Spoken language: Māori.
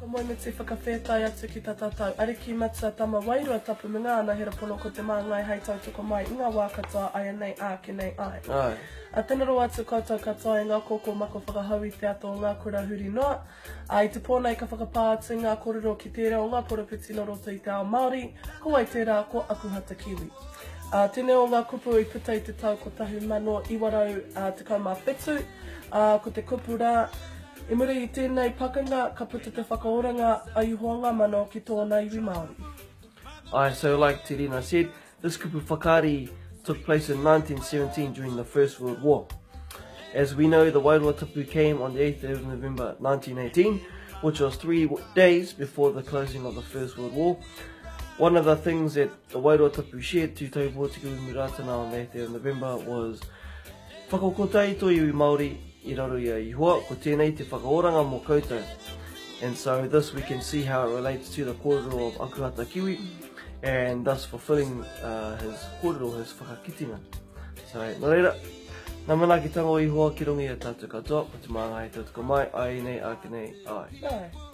Moi me te whakawhetai atu ki tatatau. Ariki mata tama Wairua Tapu me ngā hera pono ko te Mangai hei tautoko mai i ngā wākata ai nei ake nei ai. Ai. A tēnaro atu koutou katoa i ngā kōkō mako whakahau i te ato o ngā kura huri noa. I te pōnei ka whakapā atu ngā kōrero ki te reo ngā Poropiti no roto i te ao Māori, ko ai tērā ko Akuhata Kiwi. Tēnei o ngā kupu i puta i te tau ko tahu mano i warau te kaumawhetu, ko te kupu rā. I muri i tēnei pakanga, ka puta te whakaoranga a Ihoa mano ki tona Iwi Maori. Aye, so like Terina said, this kupu whakaari took place in 1917 during the First World War. As we know, the Wairua Tapu came on the 8th of November 1918, which was 3 days before the closing of the First World War. One of the things that the Wairua Tapu shared to tau pōtiku i Ratana on the 8th of November was whakaokotai to Iwi Maori I raro I a Ihoa, ko tenei te whakaoranga mō koutou. And so this we can see how it relates to the kōrero of Akuhata Kiwi, and thus fulfilling his kōrero, his whakakitinga. So, nō reira, nā mana ki tango Ihoa ki rongi a tātou katoa, ko te Mangai tautoko mai, ai nei, ake nei, ai.